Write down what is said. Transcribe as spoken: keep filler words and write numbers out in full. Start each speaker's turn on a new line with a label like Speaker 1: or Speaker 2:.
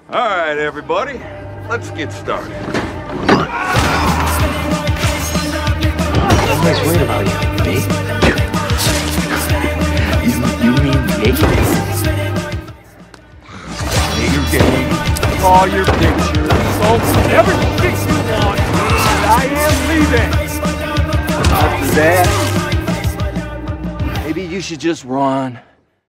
Speaker 1: All right, everybody, let's get started.
Speaker 2: Everybody's worried about you, babe. You, you mean me? Play your game.
Speaker 3: All your pictures, folks, everything you want. And I am leaving.
Speaker 2: After that, maybe you should just run.